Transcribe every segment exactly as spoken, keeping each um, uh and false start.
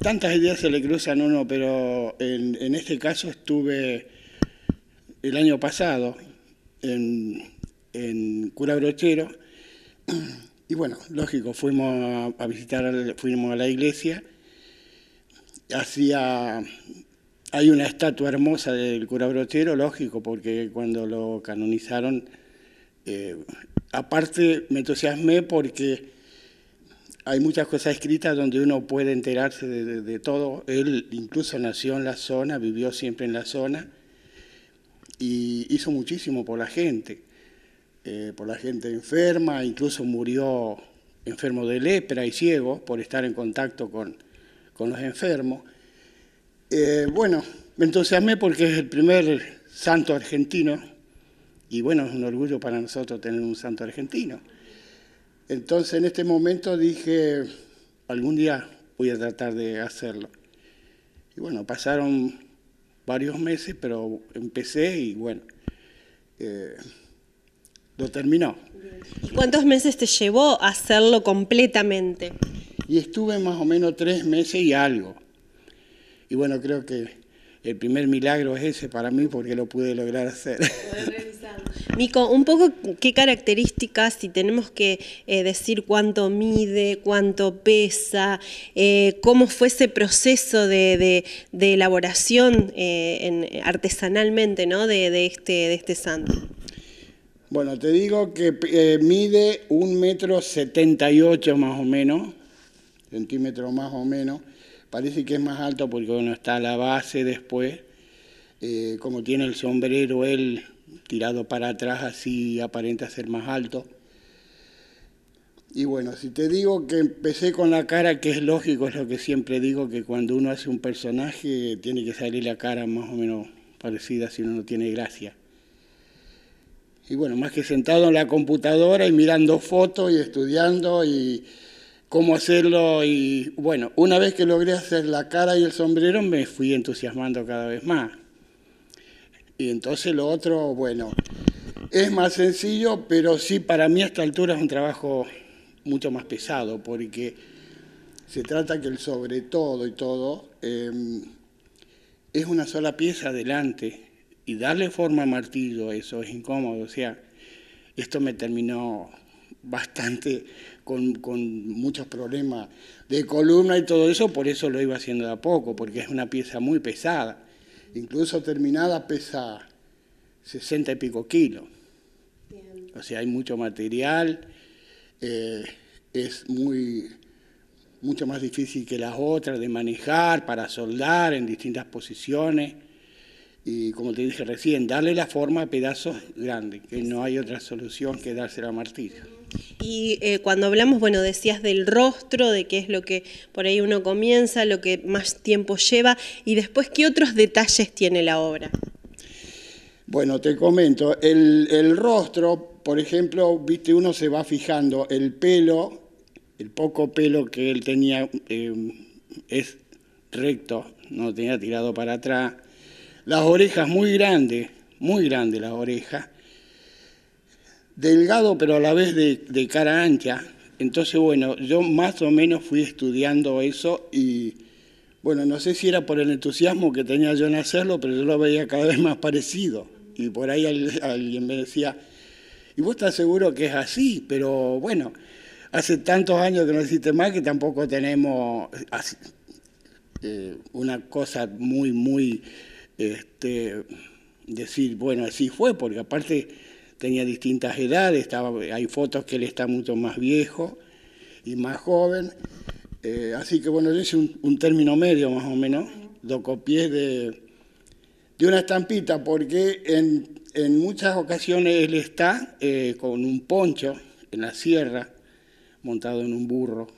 tantas ideas se le cruzan a uno, pero en, en este caso estuve el año pasado en, en Cura Brochero, y bueno, lógico, fuimos a, a visitar, fuimos a la iglesia, hacía, hay una estatua hermosa del Cura Brochero, lógico, porque cuando lo canonizaron, eh, aparte me entusiasmé porque hay muchas cosas escritas donde uno puede enterarse de, de, de todo. Él incluso nació en la zona, vivió siempre en la zona y hizo muchísimo por la gente, eh, por la gente enferma, incluso murió enfermo de lepra y ciego por estar en contacto con, con los enfermos. Eh, bueno, me entusiasmé porque es el primer santo argentino y bueno, es un orgullo para nosotros tener un santo argentino. Entonces, en este momento dije, algún día voy a tratar de hacerlo. Y bueno, pasaron varios meses, pero empecé y bueno, eh, lo terminó. ¿Y cuántos meses te llevó a hacerlo completamente? Y estuve más o menos tres meses y algo. Y bueno, creo que el primer milagro es ese para mí porque lo pude lograr hacer. Mico, un poco qué características, si tenemos que eh, decir cuánto mide, cuánto pesa, eh, cómo fue ese proceso de, de, de elaboración eh, en, artesanalmente, ¿no? de, de, este, de este santo. Bueno, te digo que eh, mide un metro setenta y ocho más o menos, centímetros más o menos. Parece que es más alto porque bueno, está la base después, eh, como tiene el sombrero él tirado para atrás, así aparenta ser más alto. Y bueno, si te digo que empecé con la cara, que es lógico, es lo que siempre digo, que cuando uno hace un personaje tiene que salir la cara más o menos parecida, si uno no tiene gracia. Y bueno, más que sentado en la computadora y mirando fotos y estudiando y cómo hacerlo, y bueno, una vez que logré hacer la cara y el sombrero me fui entusiasmando cada vez más. Y entonces lo otro, bueno, es más sencillo, pero sí para mí a esta altura es un trabajo mucho más pesado, porque se trata que el sobre todo y todo eh, es una sola pieza adelante, y darle forma a martillo, eso es incómodo, o sea, esto me terminó bastante con, con muchos problemas de columna y todo eso, por eso lo iba haciendo de a poco, porque es una pieza muy pesada. Incluso terminada pesa sesenta y pico kilos. Bien. O sea, hay mucho material, eh, es muy, mucho más difícil que las otras de manejar, para soldar en distintas posiciones. Y como te dije recién, darle la forma a pedazos grandes, que no hay otra solución que dársela a martillo. Y eh, cuando hablamos, bueno, decías del rostro, de qué es lo que por ahí uno comienza, lo que más tiempo lleva, y después, ¿qué otros detalles tiene la obra? Bueno, te comento, el, el rostro, por ejemplo, viste, uno se va fijando, el pelo, el poco pelo que él tenía eh, es recto, no tenía tirado para atrás, las orejas muy grandes, muy grandes las orejas, delgado pero a la vez de, de cara ancha. Entonces, bueno, yo más o menos fui estudiando eso y, bueno, no sé si era por el entusiasmo que tenía yo en hacerlo, pero yo lo veía cada vez más parecido. Y por ahí alguien me decía, ¿y vos estás seguro que es así? Pero bueno, hace tantos años que no existe más que tampoco tenemos así, eh, una cosa muy, muy, este, decir, bueno, así fue, porque aparte tenía distintas edades, estaba, hay fotos que él está mucho más viejo y más joven, eh, así que bueno, yo hice un, un término medio más o menos, lo copié de, de una estampita, porque en, en muchas ocasiones él está eh, con un poncho en la sierra, montado en un burro,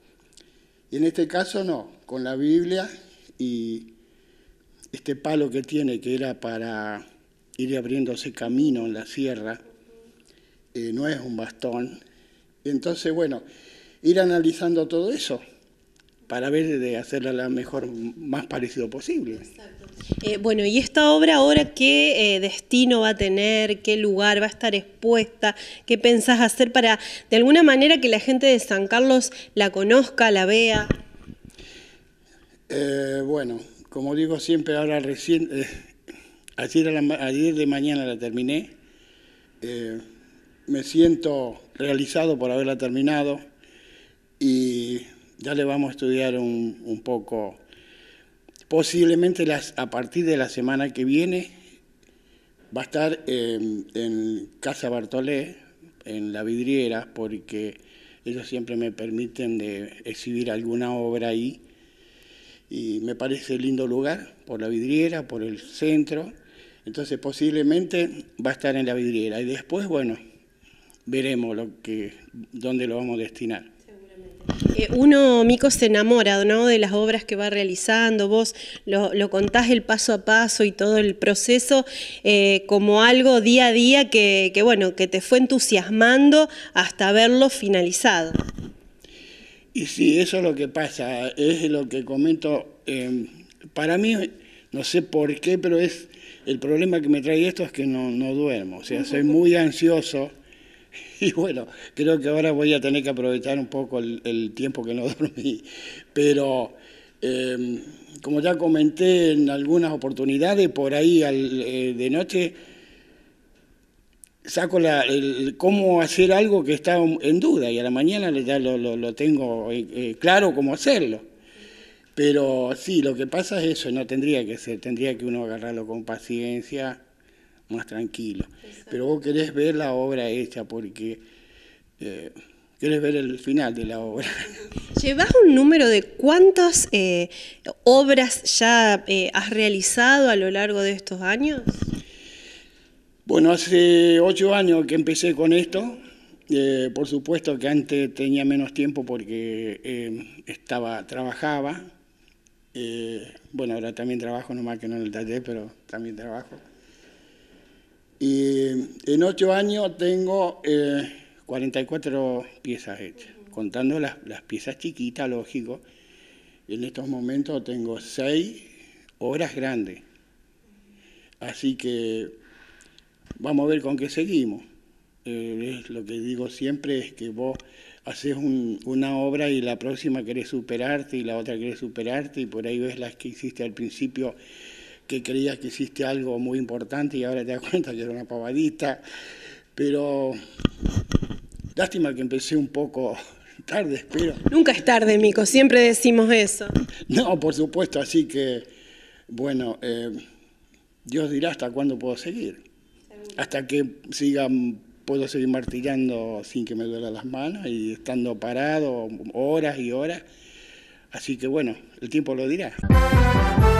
y en este caso no, con la Biblia y este palo que tiene, que era para ir abriéndose camino en la sierra, eh, no es un bastón. Entonces, bueno, ir analizando todo eso para ver de hacerla la mejor, más parecido posible. Exacto. Eh, bueno, ¿y esta obra ahora qué eh, destino va a tener? ¿Qué lugar va a estar expuesta? ¿Qué pensás hacer para, de alguna manera, que la gente de San Carlos la conozca, la vea? Eh, bueno, como digo siempre, ahora recién, eh, ayer, a la, ayer de mañana la terminé. Eh, me siento realizado por haberla terminado y ya le vamos a estudiar un, un poco, posiblemente las, a partir de la semana que viene va a estar eh, en Casa Bartolé, en la vidriera, porque ellos siempre me permiten de exhibir alguna obra ahí y me parece lindo lugar, por la vidriera, por el centro, entonces posiblemente va a estar en la vidriera y después, bueno, veremos lo que, dónde lo vamos a destinar. Eh, uno, Mico, se enamora, ¿no?, de las obras que va realizando, vos lo, lo contás el paso a paso y todo el proceso eh, como algo día a día que, que, bueno, que te fue entusiasmando hasta verlo finalizado. Y sí, eso es lo que pasa, es lo que comento, eh, para mí, no sé por qué, pero es el problema que me trae esto es que no, no duermo, o sea, soy muy ansioso. Y bueno, creo que ahora voy a tener que aprovechar un poco el, el tiempo que no dormí. Pero, eh, como ya comenté en algunas oportunidades, por ahí al, eh, de noche saco la, el, cómo hacer algo que está en duda y a la mañana ya lo, lo, lo tengo eh, claro cómo hacerlo. Pero sí, lo que pasa es eso, no tendría que ser, tendría que uno agarrarlo con paciencia, más tranquilo. Exacto. Pero vos querés ver la obra hecha porque eh, querés ver el final de la obra. ¿Llevas un número de cuántas eh, obras ya eh, has realizado a lo largo de estos años? Bueno, hace ocho años que empecé con esto. Eh, por supuesto que antes tenía menos tiempo porque eh, estaba, trabajaba. Eh, bueno, ahora también trabajo, nomás que no en el taller, pero también trabajo. Y en ocho años tengo eh, cuarenta y cuatro piezas hechas, contando las, las piezas chiquitas, lógico. En estos momentos tengo seis obras grandes. Así que vamos a ver con qué seguimos. Eh, es lo que digo siempre es que vos haces un, una obra y la próxima querés superarte y la otra querés superarte y por ahí ves las que hiciste al principio que creías que hiciste algo muy importante y ahora te das cuenta que era una pavadita, pero lástima que empecé un poco tarde, espero. Nunca es tarde, Mico, siempre decimos eso. No, por supuesto, así que, bueno, eh, Dios dirá hasta cuándo puedo seguir, hasta que siga, puedo seguir martillando sin que me duelan las manos y estando parado horas y horas, así que bueno, el tiempo lo dirá.